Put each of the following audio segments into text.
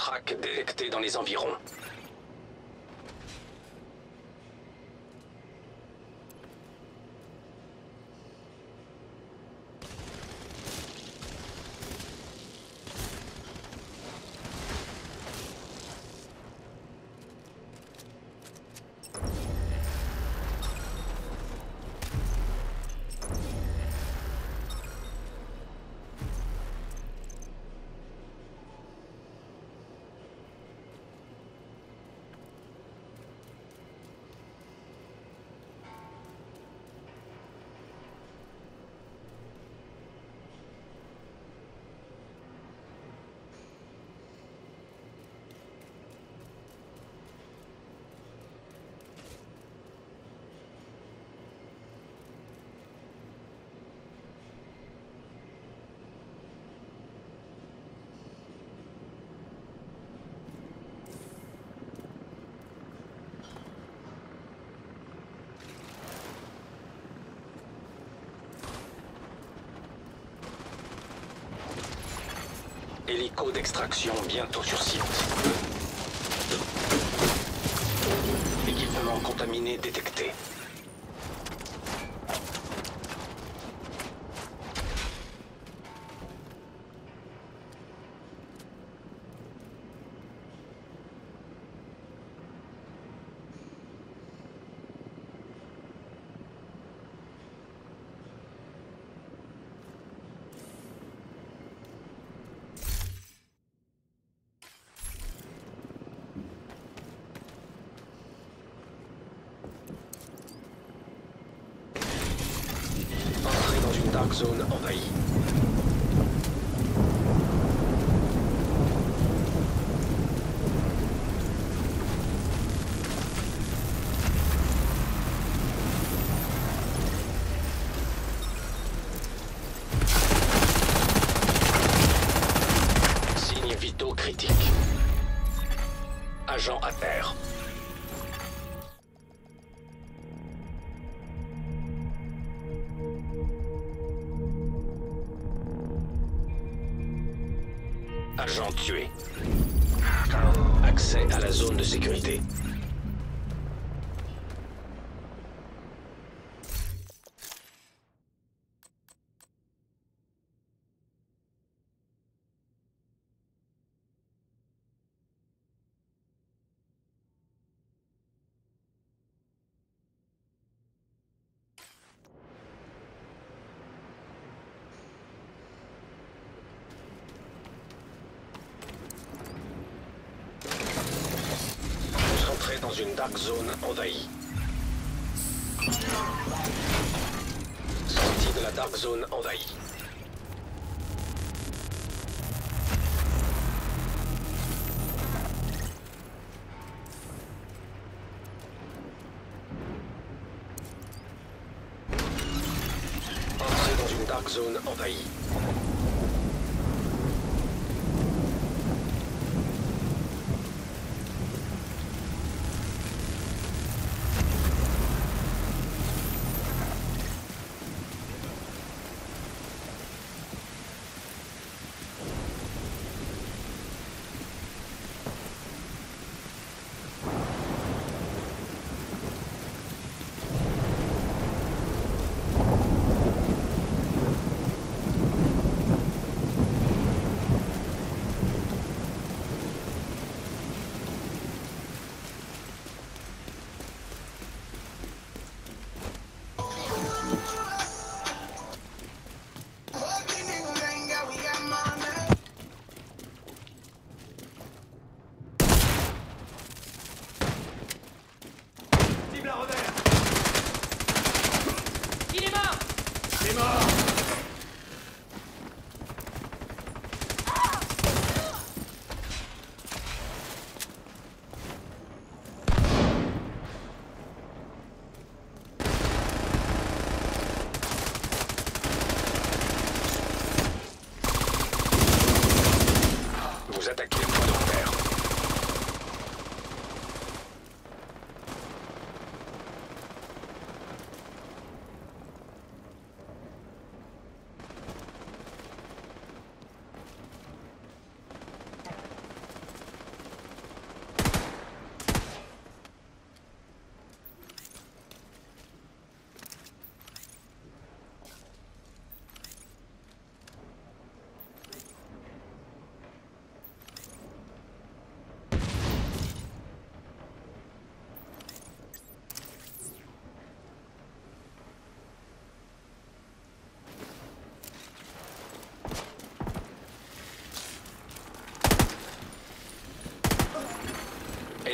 traque détectée dans les environs. Hélico d'extraction bientôt sur site. Équipement contaminé détecté. Dark Zone envahie. Signes vitaux critiques. Agent à terre. Agent tué. Accès à la zone de sécurité. Dans une Dark Zone envahie. Sortie de la Dark Zone envahie. Entrée dans une Dark Zone envahie.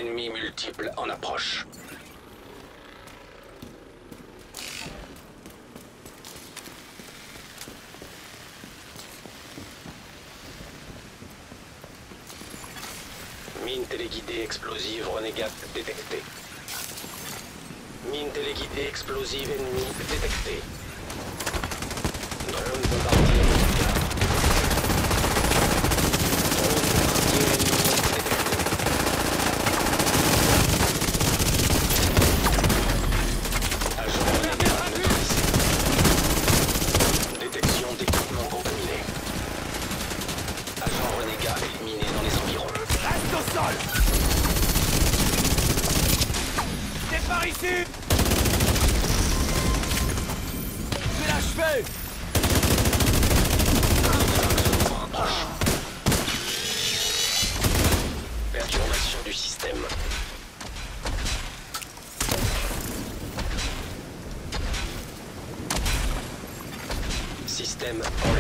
ennemis multiples en approche. Mine téléguidée explosive renégate détectée. Mine téléguidée explosive ennemie détectée. Drone bombardier immédiat. Drone bombardier ennemi détecté. Agent renégat neutralisé. Détection d'équipement contaminé. Agent renégat éliminé dans les environs. Reste au sol! C'est par ici! Je vais l'achever! Perturbation du système. Système